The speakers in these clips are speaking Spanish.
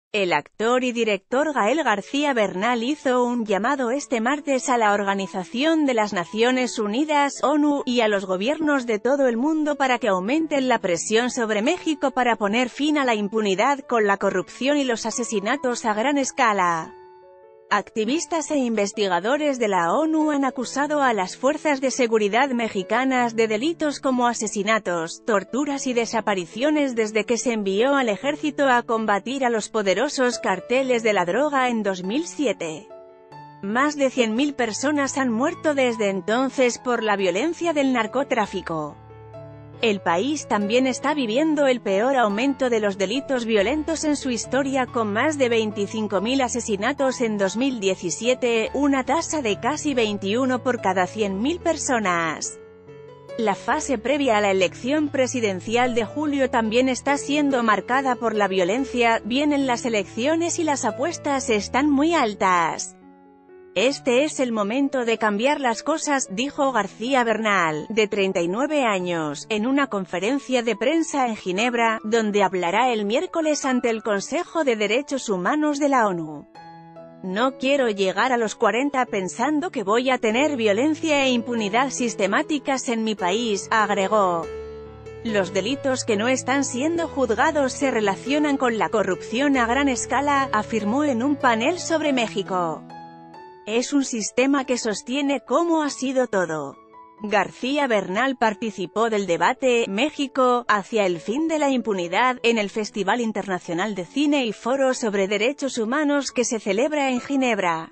El actor y director Gael García Bernal hizo un llamado este martes a la Organización de las Naciones Unidas, ONU, y a los gobiernos de todo el mundo para que aumenten la presión sobre México para poner fin a la impunidad con la corrupción y los asesinatos a gran escala. Activistas e investigadores de la ONU han acusado a las fuerzas de seguridad mexicanas de delitos como asesinatos, torturas y desapariciones desde que se envió al ejército a combatir a los poderosos carteles de la droga en 2007. Más de 100.000 personas han muerto desde entonces por la violencia del narcotráfico. El país también está viviendo el peor aumento de los delitos violentos en su historia, con más de 25.000 asesinatos en 2017, una tasa de casi 21 por cada 100.000 personas. La fase previa a la elección presidencial de julio también está siendo marcada por la violencia. Vienen las elecciones y las apuestas están muy altas. Este es el momento de cambiar las cosas, dijo García Bernal, de 39 años, en una conferencia de prensa en Ginebra, donde hablará el miércoles ante el Consejo de Derechos Humanos de la ONU. No quiero llegar a los 40 pensando que voy a tener violencia e impunidad sistemáticas en mi país, agregó. Los delitos que no están siendo juzgados se relacionan con la corrupción a gran escala, afirmó en un panel sobre México. Es un sistema que sostiene cómo ha sido todo. García Bernal participó del debate «México, hacia el fin de la impunidad» en el Festival Internacional de Cine y Foro sobre Derechos Humanos que se celebra en Ginebra.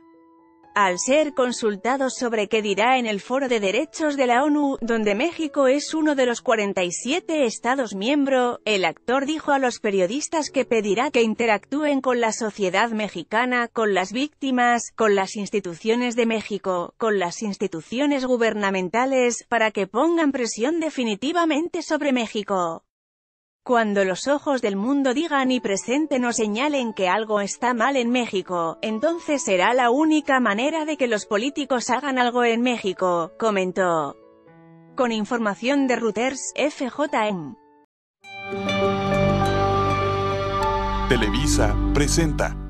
Al ser consultado sobre qué dirá en el Foro de Derechos de la ONU, donde México es uno de los 47 Estados miembros, el actor dijo a los periodistas que pedirá que interactúen con la sociedad mexicana, con las víctimas, con las instituciones de México, con las instituciones gubernamentales, para que pongan presión definitivamente sobre México. Cuando los ojos del mundo digan y presenten o señalen que algo está mal en México, entonces será la única manera de que los políticos hagan algo en México, comentó. Con información de Reuters, FJM. Televisa presenta